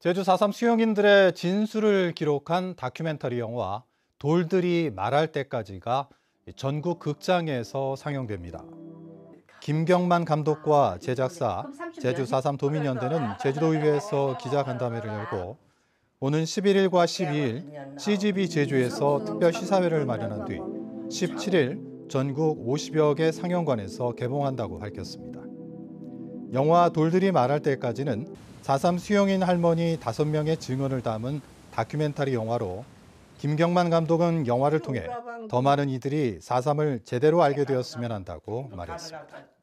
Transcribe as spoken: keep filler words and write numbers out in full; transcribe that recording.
제주 사 삼 수용인들의 진술을 기록한 다큐멘터리 영화 돌들이 말할 때까지가 전국 극장에서 상영됩니다. 김경만 감독과 제작사 제주 사 삼 도민연대는 제주도의회에서 기자간담회를 열고 오는 십일 일과 십이 일 씨지비 제주에서 특별 시사회를 마련한 뒤 십칠 일 전국 오십여 개 상영관에서 개봉한다고 밝혔습니다. 영화 돌들이 말할 때까지는 사 삼 수용인 할머니 다섯 명의 증언을 담은 다큐멘터리 영화로 김경만 감독은 영화를 통해 더 많은 이들이 사 삼을 제대로 알게 되었으면 한다고 말했습니다.